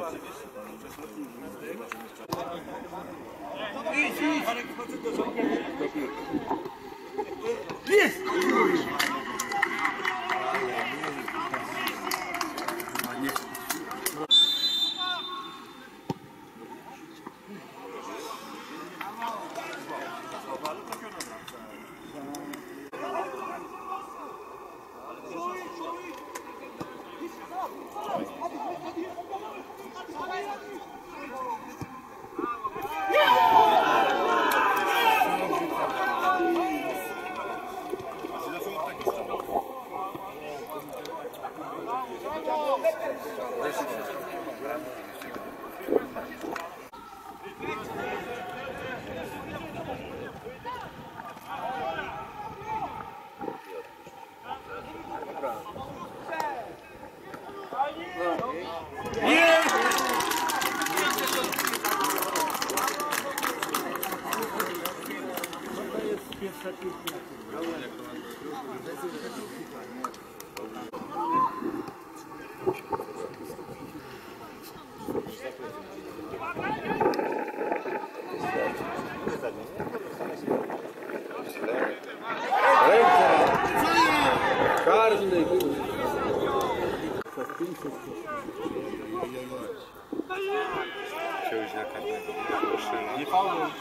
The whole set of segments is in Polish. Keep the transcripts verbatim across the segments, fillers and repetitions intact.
Jest! Karny! Wziąłeś na karnego. Nie fauluj.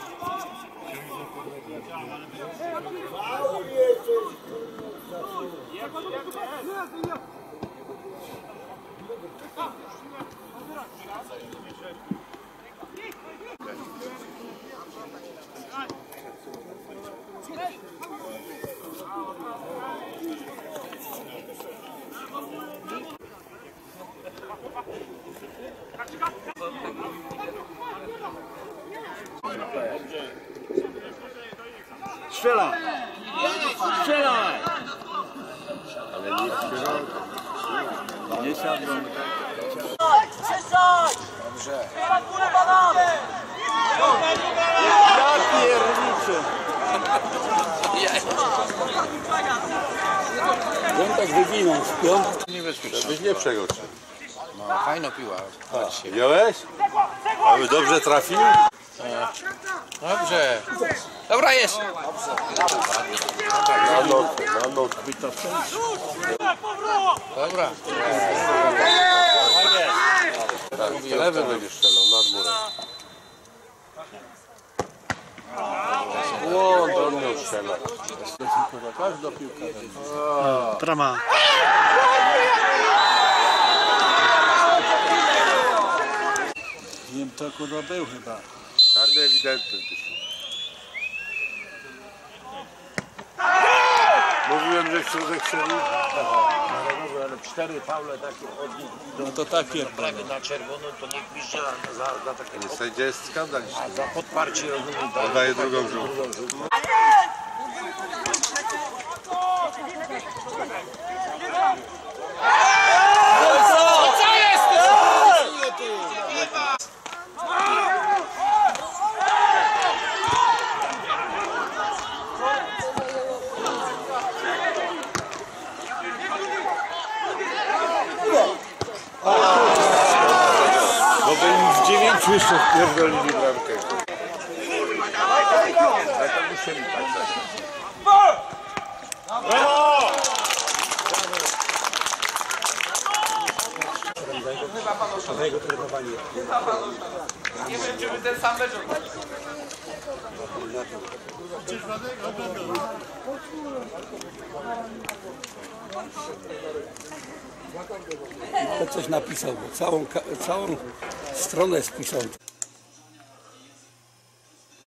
Strzela! Strzelaj! Ale nie wpierał. Nie siadł. Przestań! Dobrze. Ja pierniczę! On tak wywinął z piąt. Niebezpieczne. Żebyś nie przegoczył. No, fajna piła. A, wziąłeś? Aby dobrze trafił? Dobrze. Dobra jest. Na notę, na notę. Dobra. Tak, lewy będzie strzelał nad murem. O, do mnie strzela. Każda piłka. Trama. Nie wiem, to kurwa był chyba. Czarny ewidentny. Mówiłem, że środek strzeli. Ale cztery faule takie od nich No to tak pierdolę. prawie na czerwono, to niech pisze za, za takie Nie, sędzia jest skandaliczny. za podparcie, rozumiem. On daje drugą żółtą. Bo by im w dziewięciu jeszcze wpierdolili bramkę. Ale to musieli tak dać. Nie wiem, czy wy ten sam mecz To coś napisał, bo całą, całą stronę spisał.